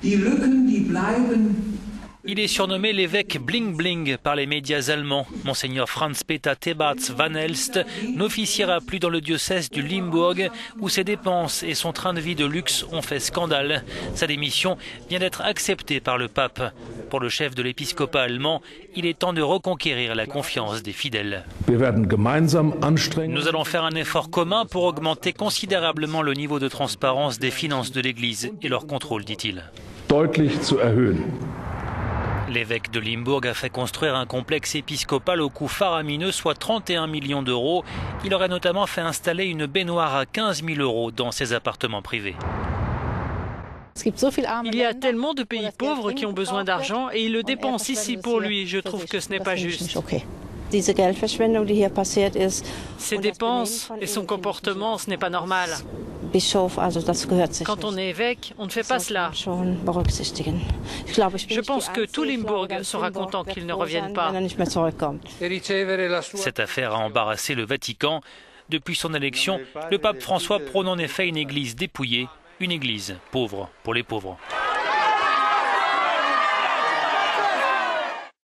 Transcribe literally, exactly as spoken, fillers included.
Il est surnommé l'évêque Bling Bling par les médias allemands. Monseigneur Franz Peter Thebarts van Elst n'officiera plus dans le diocèse du Limbourg où ses dépenses et son train de vie de luxe ont fait scandale. Sa démission vient d'être acceptée par le pape. Pour le chef de l'épiscopat allemand, il est temps de reconquérir la confiance des fidèles. Nous allons faire un effort commun pour augmenter considérablement le niveau de transparence des finances de l'Église et leur contrôle, dit-il. L'évêque de Limbourg a fait construire un complexe épiscopal au coût faramineux, soit trente et un millions d'euros. Il aurait notamment fait installer une baignoire à quinze mille euros dans ses appartements privés. Il y a tellement de pays pauvres qui ont besoin d'argent et ils le dépensent ici pour lui. Je trouve que ce n'est pas juste. Ses dépenses et son comportement, ce n'est pas normal. Quand on est évêque, on ne fait pas cela. Je pense que tout Limbourg sera content qu'il ne revienne pas. Cette affaire a embarrassé le Vatican. Depuis son élection, le pape François prône en effet une église dépouillée, une église pauvre pour les pauvres.